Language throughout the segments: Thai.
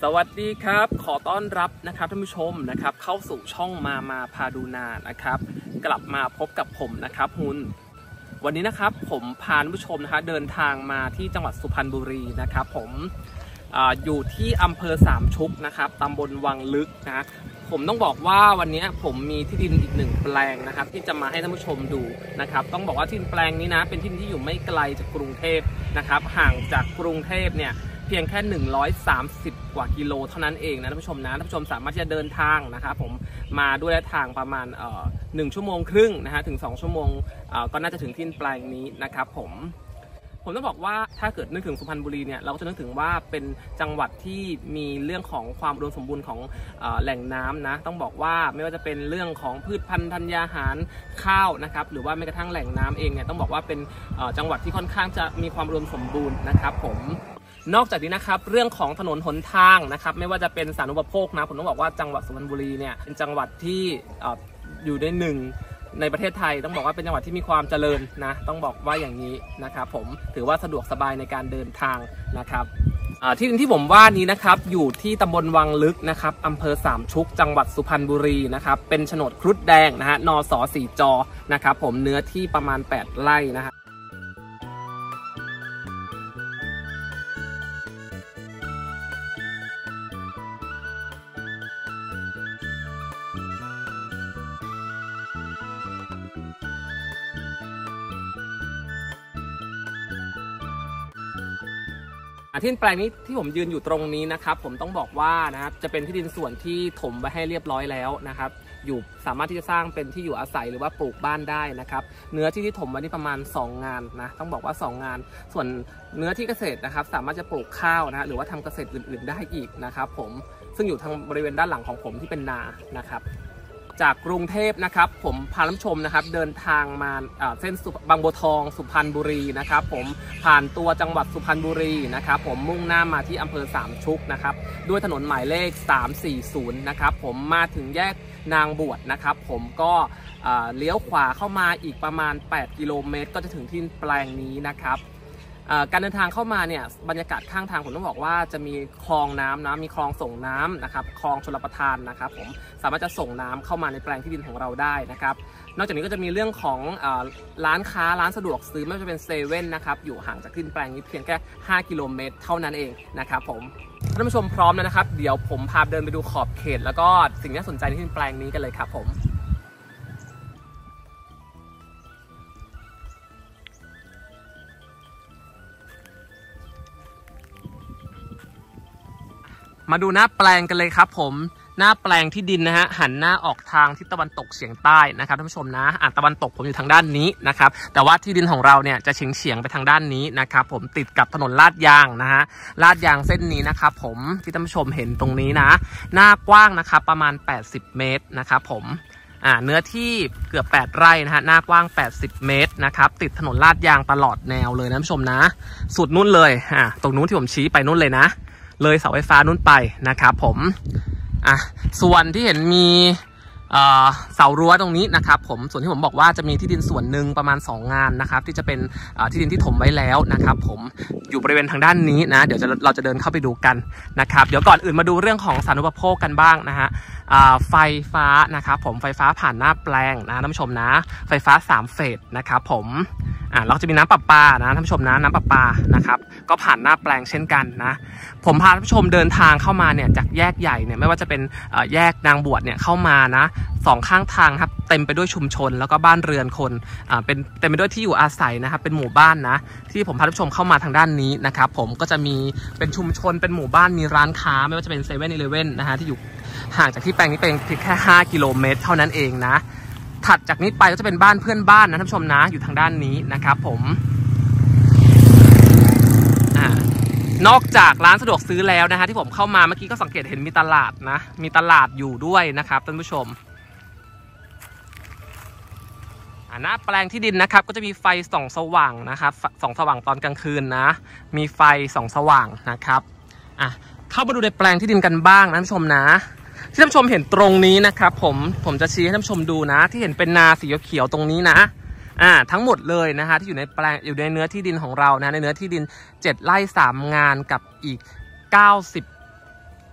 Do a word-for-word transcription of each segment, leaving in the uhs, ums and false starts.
สวัสดีครับขอต้อนรับนะครับท่านผู้ชมนะครับเข้าสู่ช่องมามาพาดูนานะครับกลับมาพบกับผมนะครับฮุนวันนี้นะครับผมพาท่านผู้ชมนะคะเดินทางมาที่จังหวัดสุพรรณบุรีนะครับผม อ, อยู่ที่อำเภอสามชุกนะครับตำบลวังลึกนะผมต้องบอกว่าวันนี้ผมมีที่ดินอีกหนึ่งแปลงนะครับที่จะมาให้ท่านผู้ชมดูนะครับต้องบอกว่าที่ดินแปลงนี้นะเป็นที่ดินที่อยู่ไม่ไกลจากกรุงเทพนะครับห่างจากกรุงเทพเนี่ยเพียงแค่หนึ่งร้อยสามสิบกว่ากิโลเท่านั้นเองนะท่านผู้ชมนะท่านผู้ชมสามารถที่จะเดินทางนะครับผมมาด้วยระยะทางประมาณเอ่อหนึ่งชั่วโมงครึ่งนะฮะถึงสองชั่วโมงเอ่อก็น่าจะถึงที่แปลงนี้นะครับผมผมต้องบอกว่าถ้าเกิดนึกถึงสุพรรณบุรีเนี่ยเราก็จะนึกถึงว่าเป็นจังหวัดที่มีเรื่องของความอุดมสมบูรณ์ของเอ่อแหล่งน้ำนะต้องบอกว่าไม่ว่าจะเป็นเรื่องของพืชพันธุ์ธัญญาหารข้าวนะครับหรือว่าแม้กระทั่งแหล่งน้ำเองเนี่ยต้องบอกว่าเป็นเอ่อจังหวัดที่ค่อนข้างจะมีความอุดมสมบูรณ์นะครับผมนอกจากนี้นะครับเรื่องของถนนหนทางนะครับไม่ว่าจะเป็นสาธารณูปโภคนะผมต้องบอกว่าจังหวัดสุพรรณบุรีเนี่ยเป็นจังหวัดที่เอ่ออยู่ในหนึ่งในประเทศไทยต้องบอกว่าเป็นจังหวัดที่มีความเจริญนะต้องบอกว่าอย่างนี้นะครับผมถือว่าสะดวกสบายในการเดินทางนะครับที่ดินที่ผมว่านี้นะครับอยู่ที่ตำบลวังลึกนะครับอำเภอสามชุกจังหวัดสุพรรณบุรีนะครับเป็นโฉนดครุฑแดงนะฮะนสสี่จนะครับผมเนื้อที่ประมาณแปดไร่นะฮะที่ดินแปลงนี้ที่ผมยืนอยู่ตรงนี้นะครับผมต้องบอกว่านะครับจะเป็นที่ดินส่วนที่ถมไว้ให้เรียบร้อยแล้วนะครับอยู่สามารถที่จะสร้างเป็นที่อยู่อาศัยหรือว่าปลูกบ้านได้นะครับเนื้อที่ที่ถมไว้นี่ประมาณสองงานนะต้องบอกว่าสองงานส่วนเนื้อที่เกษตรนะครับสามารถจะปลูกข้าวนะหรือว่าทำเกษตรอื่นๆได้อีกนะครับผมซึ่งอยู่ทางบริเวณด้านหลังของผมที่เป็นนานะครับจากกรุงเทพนะครับผมพาท่านผู้ชมนะครับเดินทางมาเส้นบางบัวทองสุพรรณบุรีนะครับผมผ่านตัวจังหวัดสุพรรณบุรีนะครับผมมุ่งหน้ามาที่อำเภอสามชุกนะครับด้วยถนนหมายเลขสามสี่ศูนย์นะครับผมมาถึงแยกนางบวชนะครับผมก็เลี้ยวขวาเข้ามาอีกประมาณแปดกิโลเมตรก็จะถึงที่แปลงนี้นะครับการเดินทางเข้ามาเนี่ยบรรยากาศข้างทางผมต้องบอกว่าจะมีคลองน้ำนะมีคลองส่งน้ำนะครับคลองชลประทานนะครับผมสามารถจะส่งน้ำเข้ามาในแปลงที่ดินของเราได้นะครับนอกจากนี้ก็จะมีเรื่องของร้านค้าร้านสะดวกซื้อไม่ว่าจะเป็นเซเว่นนะครับอยู่ห่างจากที่ดินแปลงนี้เพียงแค่ห้ากิโลเมตรเท่านั้นเองนะครับผมท่านผู้ชมพร้อมแล้วนะครับเดี๋ยวผมพาเดินไปดูขอบเขตแล้วก็สิ่งที่น่าสนใจในที่ดินแปลงนี้กันเลยครับผมมาดูหน้าแปลงกันเลยครับผมหน้าแปลงที่ดินนะฮะหันหน้าออกทางทิศตะวันตกเฉียงใต้นะครับท่านผู้ชมนะอ่ะตะวันตกผมอยู่ทางด้านนี้นะครับแต่ว่าที่ดินของเราเนี่ยจะเฉียงเฉียงไปทางด้านนี้นะครับผมติดกับถนนลาดยางนะฮะลาดยางเส้นนี้นะครับผมที่ท่านผู้ชมเห็นตรงนี้นะหน้ากว้างนะครับประมาณแปดสิบเมตรนะครับผมอ่าเนื้อที่เกือบแปดไร่นะฮะหน้ากว้างแปดสิบเมตรนะครับติดถนนลาดยางตลอดแนวเลยนะท่านผู้ชมนะสุดนู่นเลยอ่าตรงนู้นที่ผมชี้ไปนู่นเลยนะเลยเสาไฟฟ้านู่นไปนะครับผมอ่ะส่วนที่เห็นมีเอ่อเสารั้วตรงนี้นะครับผมส่วนที่ผมบอกว่าจะมีที่ดินส่วนหนึ่งประมาณสองงานนะครับที่จะเป็นที่ดินที่ถมไว้แล้วนะครับผมอยู่บริเวณทางด้านนี้นะเดี๋ยวจะเราจะเดินเข้าไปดูกันนะครับเดี๋ยวก่อนอื่นมาดูเรื่องของสาธารณูปโภคกันบ้างนะฮะไฟฟ้านะครับผมไฟฟ้าผ่านหน้าแปลงนะท่านผู้ชมนะไฟฟ้าสามเฟสนะครับผมอ่าเราจะมีน้ำประปานะท่านผู้ชมนะน้ำประปานะครับก็ผ่านหน้าแปลงเช่นกันนะผมพาท่านผู้ชมเดินทางเข้ามาเนี่ยจากแยกใหญ่เนี่ยไม่ว่าจะเป็นแยกนางบวชเนี่ยเข้ามานะสองข้างทางครับเต็มไปด้วยชุมชนแล้วก็บ้านเรือนคนอ่าเป็นเต็มไปด้วยที่อยู่อาศัยนะครับเป็นหมู่บ้านนะที่ผมพาท่านผู้ชมเข้ามาทางด้านนี้นะครับผมก็จะมีเป็นชุมชนเป็นหมู่บ้านมีร้านค้าไม่ว่าจะเป็นเซเว่นอีเลฟเว่นนะฮะที่อยู่ห่างจากที่แปลงนี้ไปเพียงแค่ห้ากิโลเมตรเท่านั้นเองนะถัดจากนี้ไปก็จะเป็นบ้านเพื่อนบ้านนะท่านผู้ชมนะอยู่ทางด้านนี้นะครับผมอ่านอกจากร้านสะดวกซื้อแล้วนะฮะที่ผมเข้ามาเมื่อกี้ก็สังเกตเห็นมีตลาดนะมีตลาดอยู่ด้วยนะครับท่านผู้ชมอ่าหน้าแปลงที่ดินนะครับก็จะมีไฟส่องสว่างนะครับส่องสว่างตอนกลางคืนนะมีไฟส่องสว่างนะครับอ่ะเข้ามาดูในแปลงที่ดินกันบ้างนะท่านผู้ชมนะที่ท่านผู้ชมเห็นตรงนี้นะครับผมผมจะชี้ให้ท่านผู้ชมดูนะที่เห็นเป็นนาสีเขียวตรงนี้นะอ่าทั้งหมดเลยนะฮะที่อยู่ในแปลงอยู่ในเนื้อที่ดินของเรานะในเนื้อที่ดินเจ็ดไร่สามงานกับอีกเก้าสิบ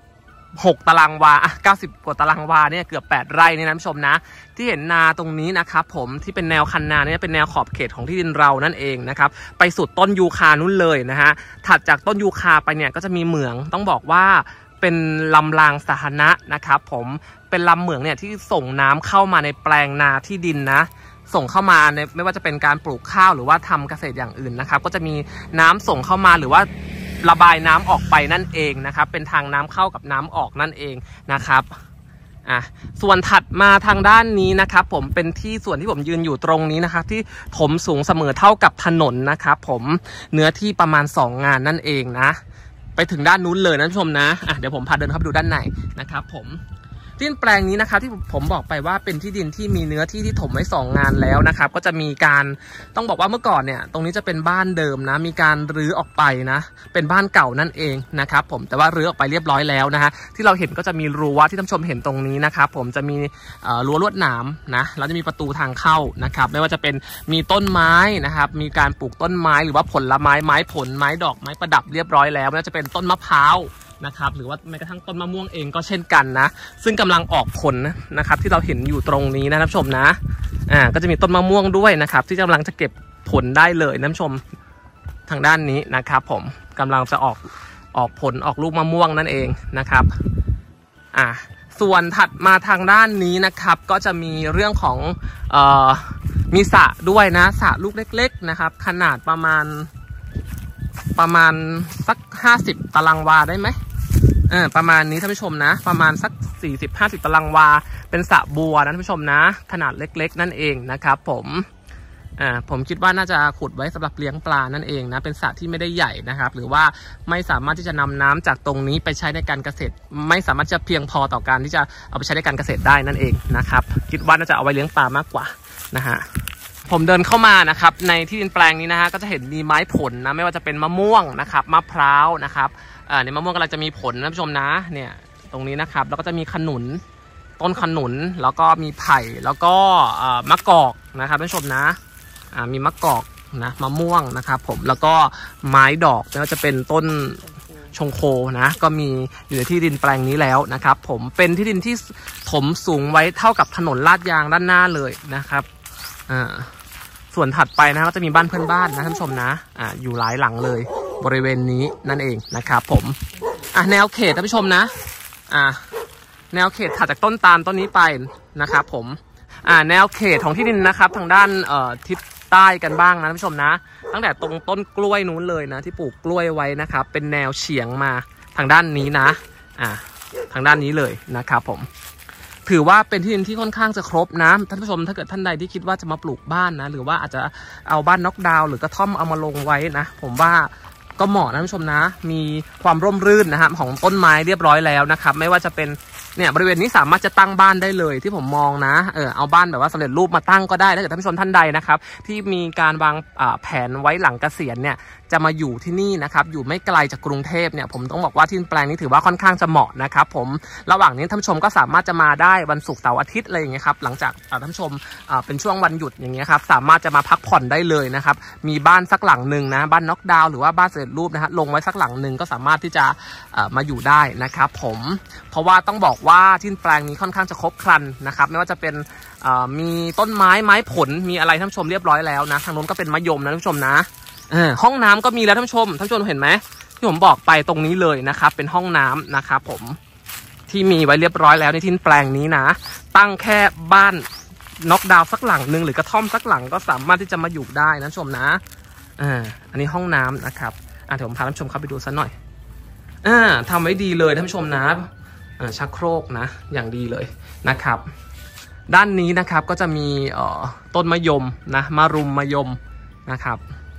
หกตารางวาอ่ะเก้าสิบกว่าตารางวาเนี่ยเกือบแปดไร่นี่นะท่านผู้ชมนะที่เห็นนาตรงนี้นะครับผมที่เป็นแนวคันนาเนี่ยเป็นแนวขอบเขตของที่ดินเรานั่นเองนะครับไปสุดต้นยูคานู้นเลยนะฮะถัดจากต้นยูคาไปเนี่ยก็จะมีเหมืองต้องบอกว่าเป็นลำรางสาธารณะนะครับผมเป็นลำเหมืองเนี่ยที่ส่งน้ำเข้ามาในแปลงนาที่ดินนะส่งเข้ามาในไม่ว่าจะเป็นการปลูกข้าวหรือว่าทำเกษตรอย่างอื่นนะครับก็จะมีน้ำส่งเข้ามาหรือว่าระบายน้ำออกไปนั่นเองนะครับเป็นทางน้ำเข้ากับน้ำออกนั่นเองนะครับอ่ะส่วนถัดมาทางด้านนี้นะครับผมเป็นที่ส่วนที่ผมยืนอยู่ตรงนี้นะครับที่ถมสูงเสมอเท่ากับถนนนะครับผมเนื้อที่ประมาณสองงานนั่นเองนะไปถึงด้านนู้นเลยนะท่านผู้ชมนะอ่ะเดี๋ยวผมพาเดินเข้าไปดูด้านในนะครับผมที่ดินแปลงนี้นะครับที่ผมบอกไปว่าเป็นที่ดินที่มีเนื้อที่ที่ถมไว้สองงานแล้วนะครับก็จะมีการต้องบอกว่าเมื่อก่อนเนี่ยตรงนี้จะเป็นบ้านเดิมนะมีการรื้อออกไปนะเป็นบ้านเก่านั่นเองนะครับผมแต่ว่ารื้อออกไปเรียบร้อยแล้วนะฮะที่เราเห็นก็จะมีรั้วที่ท่านผู้ชมเห็นตรงนี้นะครับผมจะมีรั้วลวดหนามนะแล้วจะมีประตูทางเข้านะครับไม่ว่าจะเป็นมีต้นไม้นะครับมีการปลูกต้นไม้หรือว่าผลไม้ไม้ผลไม้ดอกไม้ประดับเรียบร้อยแล้วไม่ว่าจะเป็นต้นมะพร้าวนะครับหรือว่าแม้กระทั่งต้นมะม่วงเองก็เช่นกันนะซึ่งกำลังออกผลนะครับที่เราเห็นอยู่ตรงนี้นะท่านผู้ชมนะอ่าก็จะมีต้นมะม่วงด้วยนะครับที่กำลังจะเก็บผลได้เลยท่านผู้ชมทางด้านนี้นะครับผมกำลังจะออกออกผลออกลูกมะม่วงนั่นเองนะครับอ่าส่วนถัดมาทางด้านนี้นะครับก็จะมีเรื่องของเอ่อมีสระด้วยนะสระลูกเล็กๆนะครับขนาดประมาณประมาณสักห้าสิบตารางวาได้ไหมเออประมาณนี้ท่านผู้ชมนะประมาณสักสี่สิบ ห้าสิบตารางวาเป็นสระบัวนะท่านผู้ชมนะขนาดเล็กๆนั่นเองนะครับผมอ่าผมคิดว่าน่าจะขุดไว้สำหรับเลี้ยงปลานั่นเองนะเป็นสระที่ไม่ได้ใหญ่นะครับหรือว่าไม่สามารถที่จะนำน้ำจากตรงนี้ไปใช้ในการเกษตรไม่สามารถจะเพียงพอต่อการที่จะเอาไปใช้ในการเกษตรได้นั่นเองนะครับคิดว่าน่าจะเอาไว้เลี้ยงปลามากกว่านะฮะผมเดินเข้ามานะครับในที่ดินแปลงนี้นะฮะก็จะเห็นมีไม้ผลนะไม่ว่าจะเป็นมะม่วงนะครับมะพร้าวนะครับอ่าในมะม่วงกำลังจะมีผลนะท่านผู้ชมนะเนี่ยตรงนี้นะครับแล้วก็จะมีขนุนต้นขนุนแล้วก็มีไผ่แล้วก็มะกอกนะครับท่านผู้ชมนะอ่ามีมะกอกนะมะม่วงนะครับผมแล้วก็ไม้ดอกแล้วจะเป็นต้นชงโคนะก็มีอยู่ในที่ดินแปลงนี้แล้วนะครับผมเป็นที่ดินที่ถมสูงไว้เท่ากับถนนลาดยางด้านหน้าเลยนะครับอ่าส่วนถัดไปนะก็จะมีบ้านเพื่อนบ้านนะท่านผู้ชมนะอ่าอยู่หลายหลังเลยบริเวณนี้นั่นเองนะครับผมอ่ะแนวเขตท่านผู้ชมนะอ่าแนวเขตถัดจากต้นตาลต้นนี้ไปนะครับผมอ่าแนวเขตของที่ดินนะครับทางด้านเอ่อทิศใต้กันบ้างนะท่านผู้ชมนะตั้งแต่ตรงต้นกล้วยนู้นเลยนะที่ปลูกกล้วยไว้นะครับเป็นแนวเฉียงมาทางด้านนี้นะอ่าทางด้านนี้เลยนะครับผมถือว่าเป็นที่ดินที่ค่อนข้างจะครบนะท่านผู้ชมถ้าเกิดท่านใดที่คิดว่าจะมาปลูกบ้านนะหรือว่าอาจจะเอาบ้านน็อกดาวน์หรือกระท่อมเอามาลงไว้นะผมว่าก็เหมาะนะท่านผู้ชมนะมีความร่มรื่นนะครับของต้นไม้เรียบร้อยแล้วนะครับไม่ว่าจะเป็นเนี่ยบริเวณนี้สามารถจะตั้งบ้านได้เลยที่ผมมองนะเออเอาบ้านแบบว่าสำเร็จรูปมาตั้งก็ได้ถ้าเกิดท่านผู้ชมท่านใดนะครับที่มีการวางแผนไว้หลังเกษียณเนี่ยจะมาอยู่ที่นี่นะครับอยู่ไม่ไกลจากกรุงเทพเนี่ยผมต้องบอกว่าที่แปลงนี้ถือว่าค่อนข้างจะเหมาะนะครับผมระหว่างนี้ท่านผู้ชมก็สามารถจะมาได้วันศุกร์เสาร์อาทิตย์อะไรอย่างเงี้ยครับหลังจากท่านผู้ชมเป็นช่วงวันหยุดอย่างเงี้ยครับสามารถจะมาพักผ่อนได้เลยนะครับมีบ้านสักหลังหนึ่งนะบ้านน็อกดาวน์หรือว่าบ้านสำเร็จรูปนะฮะลงไว้สักหลังหนึ่งก็สามารถที่จะมาอยู่ได้นะครับผมเพราะว่าต้องบอกว่าที่แปลงนี้ค่อนข้างจะครบครันนะครับไม่ว่าจะเป็นมีต้นไม้ไม้ผลมีอะไรท่านผู้ชมเรียบร้อยแล้วนะทางโน้นก็เป็นมะยมนะท่านผู้ชมนะห้องน้ำก็มีแล้วท่านผู้ชมท่านผู้ชมเห็นไหมที่ผมบอกไปตรงนี้เลยนะครับเป็นห้องน้ำนะครับผมที่มีไว้เรียบร้อยแล้วในที่แปลงนี้นะตั้งแค่บ้านน็อกดาวน์สักหลังหนึ่งหรือกระท่อมสักหลังก็สามารถที่จะมาอยู่ได้นะท่านผู้ชมนะอ่าอันนี้ห้องน้ำนะครับอ่าเดี๋ยวผมพาท่านผู้ชมเข้าไปดูสักหน่อยอ่าทำไว้ดีเลยท่านผู้ชมนะอ่าชักโครกนะอย่างดีเลยนะครับด้านนี้นะครับก็จะมีเอ่อต้นมะยมนะมะรุมมะยมนะครับ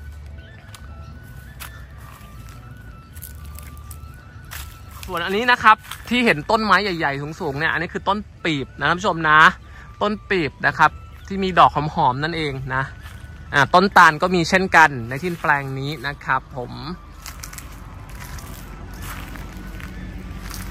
ส่วนอันนี้นะครับที่เห็นต้นไม้ใหญ่ๆสูงๆเนี่ยอันนี้คือต้นปีบนะท่านผู้ชมนะต้นปีบนะครับที่มีดอกหอมๆนั่นเองนะอ่าต้นตาลก็มีเช่นกันในที่แปลงนี้นะครับผม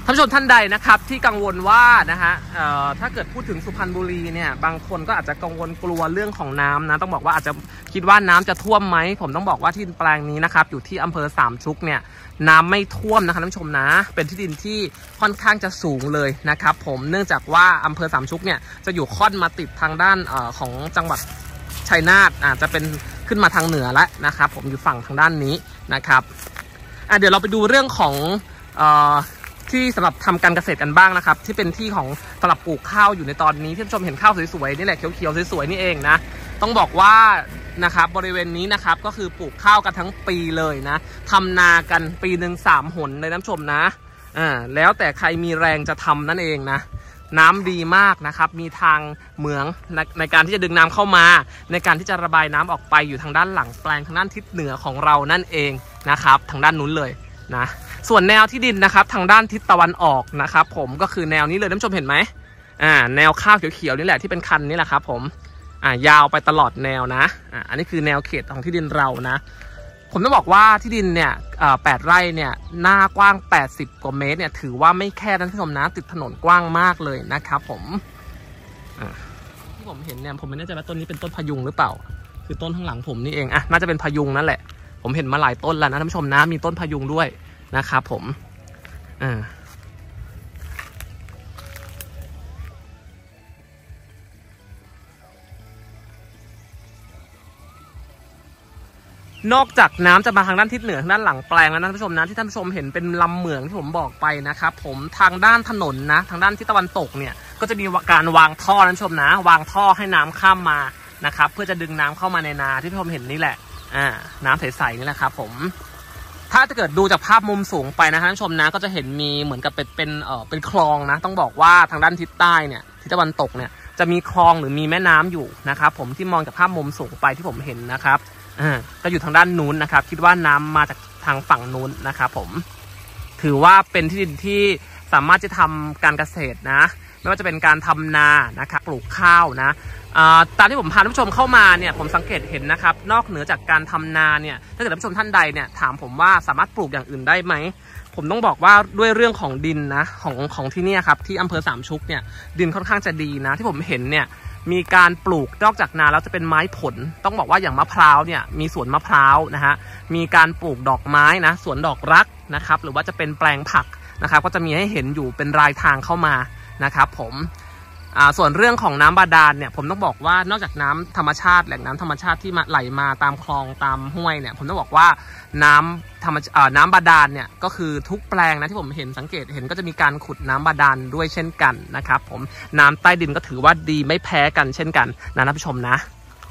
ท่านผู้ชมท่านใดนะครับที่กังวลว่านะฮะถ้าเกิดพูดถึงสุพรรณบุรีเนี่ยบางคนก็อาจจะกังวลกลัวเรื่องของน้ำนะต้องบอกว่าอาจจะคิดว่าน้ำจะท่วมไหมผมต้องบอกว่าที่ดินแปลงนี้นะครับอยู่ที่อำเภอสามชุกเนี่ยน้ำไม่ท่วมนะครับท่านผู้ชมนะเป็นที่ดินที่ค่อนข้างจะสูงเลยนะครับผมเนื่องจากว่าอำเภอสามชุกเนี่ยจะอยู่ค่อนมาติดทางด้านอของจังหวัดชัยนาทอาจจะเป็นขึ้นมาทางเหนือแล้วนะครับผมอยู่ฝั่งทางด้านนี้นะครับอ่ะเดี๋ยวเราไปดูเรื่องของที่สำหรับทำการเกษตรกันบ้างนะครับที่เป็นที่ของสำหรับปลูกข้าวอยู่ในตอนนี้ที่ท่านผู้ชมเห็นข้าวสวยๆนี่แหละเขียวๆสวยๆนี่เองนะต้องบอกว่านะครับบริเวณนี้นะครับก็คือปลูกข้าวกันทั้งปีเลยนะทำนากันปีหนึ่งสามหนเลยท่านผู้ชมนะอ่าแล้วแต่ใครมีแรงจะทำนั่นเองนะน้ำดีมากนะครับมีทางเหมืองในในการที่จะดึงน้ำเข้ามาในการที่จะระบายน้ำออกไปอยู่ทางด้านหลังแปลงทางด้านทิศเหนือของเรานั่นเองนะครับทางด้านนู้นเลยนะส่วนแนวที่ดินนะครับทางด้านทิศตะวันออกนะครับผมก็คือแนวนี้เลยท่านผู้ชมเห็นไหมอ่าแนวข้าวเขียวๆนี่แหละที่เป็นคันนี่แหละครับผมอ่ายาวไปตลอดแนวนะอ่าอันนี้คือแนวเขตของที่ดินเรานะผมต้องบอกว่าที่ดินเนี่ยแปดไร่เนี่ยหน้ากว้างแปดสิบกว่าเมตรเนี่ยถือว่าไม่แค่ท่านผู้ชมนะติดถนนกว้างมากเลยนะครับผมอ่าที่ผมเห็นเนี่ยผมไม่แน่ใจว่าต้นนี้เป็นต้นพยุงหรือเปล่าคือต้นข้างหลังผมนี่เองอ่ะน่าจะเป็นพยุงนั่นแหละผมเห็นมาหลายต้นแล้วนะท่านผู้ชมนะมีต้นพยุงด้วยนะครับผมอ่านอกจากน้ำจะมาทางด้านทิศเหนือทางด้านหลังแปลงแล้วนะท่านผู้ชมนะที่ท่านผู้ชมเห็นเป็นลำเหมืองที่ผมบอกไปนะครับผมทางด้านถนนนะทางด้านทิศตะวันตกเนี่ยก็จะมีการวางท่อท่านผู้ชมนะวางท่อให้น้ำข้ามมานะครับเพื่อจะดึงน้ำเข้ามาในนาที่ท่านผู้ชมเห็นนี่แหละอ่าน้ำใสๆนี่แหละครับผมถ้าจะเกิดดูจากภาพมุมสูงไปนะท่านผู้ชมนะก็จะเห็นมีเหมือนกับเป็นเป็นเอ่อเป็นคลองนะต้องบอกว่าทางด้านทิศใต้เนี่ยทิศตะวันตกเนี่ยจะมีคลองหรือมีแม่น้ำอยู่นะครับผมที่มองจากภาพมุมสูงไปที่ผมเห็นนะครับอ่าก็อยู่ทางด้านนู้นนะครับคิดว่าน้ำมาจากทางฝั่งนู้นนะครับผมถือว่าเป็นที่ดินที่สามารถจะทำการเกษตรนะไม่ว่าจะเป็นการทำนานะครับปลูกข้าวนะตามที่ผมพาท่านผู้ชมเข้ามาเนี่ยผมสังเกตเห็นนะครับนอกเหนือจากการทำนาเนี่ยถ้าเกิดท่านผู้ชมท่านใดเนี่ยถามผมว่าสามารถปลูกอย่างอื่นได้ไหมผมต้องบอกว่าด้วยเรื่องของดินนะของของที่นี่ครับที่อำเภอสามชุกเนี่ยดินค่อนข้างจะดีนะที่ผมเห็นเนี่ยมีการปลูกนอกจากนาแล้วจะเป็นไม้ผลต้องบอกว่าอย่างมะพร้าวเนี่ยมีสวนมะพร้าวนะฮะมีการปลูกดอกไม้นะสวนดอกรักนะครับหรือว่าจะเป็นแปลงผักนะครับก็จะมีให้เห็นอยู่เป็นรายทางเข้ามานะครับผมส่วนเรื่องของน้ำบาดาลเนี่ยผมต้องบอกว่านอกจากน้ำธรรมชาติแหล่งน้ำธรรมชาติที่มาไหลมาตามคลองตามห้วยเนี่ยผมต้องบอกว่าน้ำธรรมน้ำบาดาลเนี่ยก็คือทุกแปลงนะที่ผมเห็นสังเกตเห็นก็จะมีการขุดน้ำบาดาลด้วยเช่นกันนะครับผมน้ำใต้ดินก็ถือว่าดีไม่แพ้กันเช่นกันนะท่านผู้ชมนะ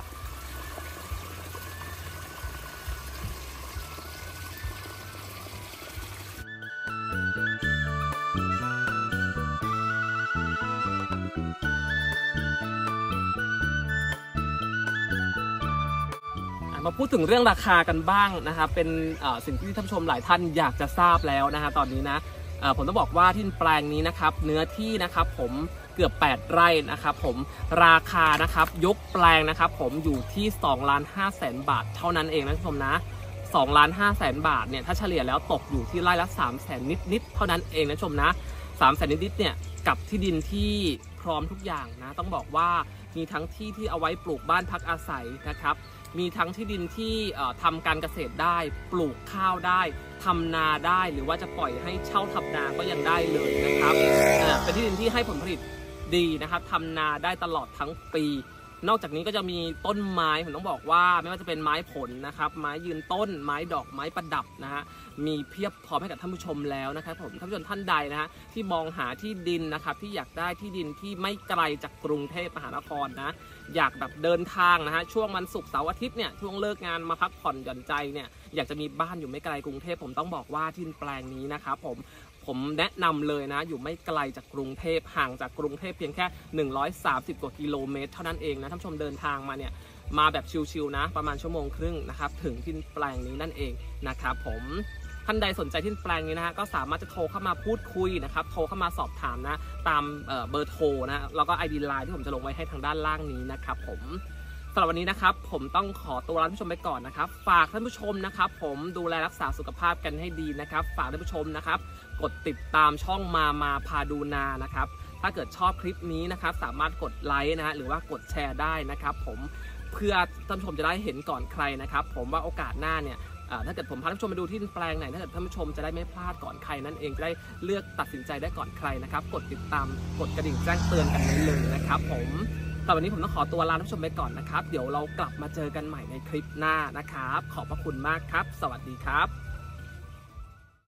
มาพูดถึงเรื่องราคากันบ้างนะครับเป็นสิ่งที่ท่านผู้ชมหลายท่านอยากจะทราบแล้วนะฮะตอนนี้นะผมต้องบอกว่าที่แปลงนี้นะครับเนื้อที่นะครับผมเกือบแปดไร่นะครับผมราคานะครับยกแปลงนะครับผมอยู่ที่สองล้านห้าแสนบาทเท่านั้นเองนะท่านผู้ชมนะสองล้านห้าแสนบาทเนี่ยถ้าเฉลี่ยแล้วตกอยู่ที่ไร่ละสามแสนนิดๆเท่านั้นเองนะท่านผู้ชมนะสามแสนนิดๆเนี่ยกับที่ดินที่พร้อมทุกอย่างนะต้องบอกว่ามีทั้งที่ที่เอาไว้ปลูกบ้านพักอาศัยนะครับมีทั้งที่ดินที่ทำการเกษตรได้ปลูกข้าวได้ทำนาได้หรือว่าจะปล่อยให้เช่าทำนาก็ยังได้เลยนะครับเป็นที่ดินที่ให้ผลผลิตดีนะครับทำนาได้ตลอดทั้งปีนอกจากนี้ก็จะมีต้นไม้ผมต้องบอกว่าไม่ว่าจะเป็นไม้ผลนะครับไม้ยืนต้นไม้ดอกไม้ประดับนะฮะมีเพียบพร้อมให้กับท่านผู้ชมแล้วนะครับผมท่านผู้ชมท่านใดนะฮะที่มองหาที่ดินนะครับที่อยากได้ที่ดินที่ไม่ไกลจากกรุงเทพมหานครนะอยากแบบเดินทางนะฮะช่วงวันศุกร์เสาร์อาทิตย์เนี่ยช่วงเลิกงานมาพักผ่อนหย่อนใจเนี่ยอยากจะมีบ้านอยู่ไม่ไกลกรุงเทพผมต้องบอกว่าที่แปลงนี้นะครับผมผมแนะนำเลยนะอยู่ไม่ไกลจากกรุงเทพห่างจากกรุงเทพเพียงแค่หนึ่งร้อยสามสิบกว่ากิโลเมตรเท่านั้นเองนะท่านผู้ชมเดินทางมาเนี่ยมาแบบชิลๆนะประมาณชั่วโมงครึ่งนะครับถึงที่แปลงนี้นั่นเองนะครับผมท่านใดสนใจที่แปลงนี้นะฮะก็สามารถจะโทรเข้ามาพูดคุยนะครับโทรเข้ามาสอบถามนะตามเบอร์โทรนะแล้วก็ ไอ ดี ไลน์ที่ผมจะลงไว้ให้ทางด้านล่างนี้นะครับผมสำหรับวันนี้นะครับผมต้องขอตัวลาท่านผู้ชมไปก่อนนะครับฝากท่านผู้ชมนะครับผมดูแลรักษาสุขภาพกันให้ดีนะครับฝากท่านผู้ชมนะครับกดติดตามช่องมามาพาดูนานะครับถ้าเกิดชอบคลิปนี้นะครับสามารถกดไลค์นะฮะหรือว่ากดแชร์ได้นะครับผมเพื่อท่านผู้ชมจะได้เห็นก่อนใครนะครับผมว่าโอกาสหน้าเนี่ยถ้าเกิดผมพาท่านผู้ชมไปดูที่แปลงไหนถ้าเกิดท่านผู้ชมจะได้ไม่พลาดก่อนใครนั่นเองจะได้เลือกตัดสินใจได้ก่อนใครนะครับกดติดตามกดกระดิ่งแจ้งเตือนกันไว้เลยนะครับผมแต่วันนี้ผมต้องขอตัวลาท่านผู้ชมไปก่อนนะครับเดี๋ยวเรากลับมาเจอกันใหม่ในคลิปหน้านะครับขอบพระคุณมากครับสวัสดีครับ